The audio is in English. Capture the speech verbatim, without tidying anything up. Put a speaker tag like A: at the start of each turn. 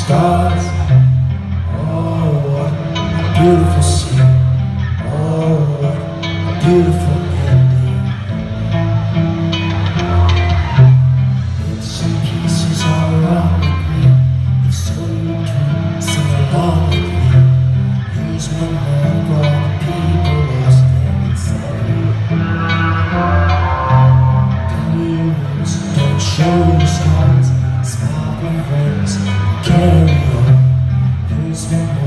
A: stars. Oh, what a beautiful scene. Oh, what a beautiful ending. Bits and pieces are wrong with me. If so, you can sing along with me. Here's one more for all the people lost and insane. Careers don't show your scars. Smile and words, carry on. Here's one more.